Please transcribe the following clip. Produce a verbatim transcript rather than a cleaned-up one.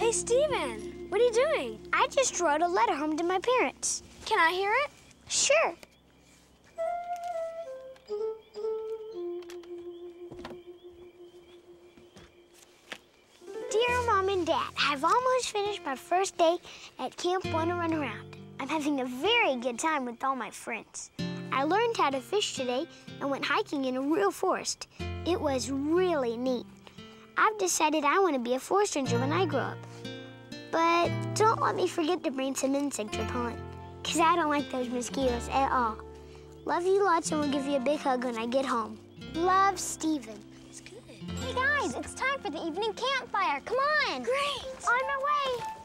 Hey, Steven, what are you doing? I just wrote a letter home to my parents. Can I hear it? Sure. Dear Mom and Dad, I've almost finished my first day at Camp Wanna Run Around. I'm having a very good time with all my friends. I learned how to fish today and went hiking in a real forest. It was really neat. I've decided I want to be a forest ranger when I grow up. But don't let me forget to bring some insect repellent, because I don't like those mosquitoes at all. Love you lots, and we'll give you a big hug when I get home. Love, Steven. It's good. Hey guys, it's time for the evening campfire. Come on. Great. On my way.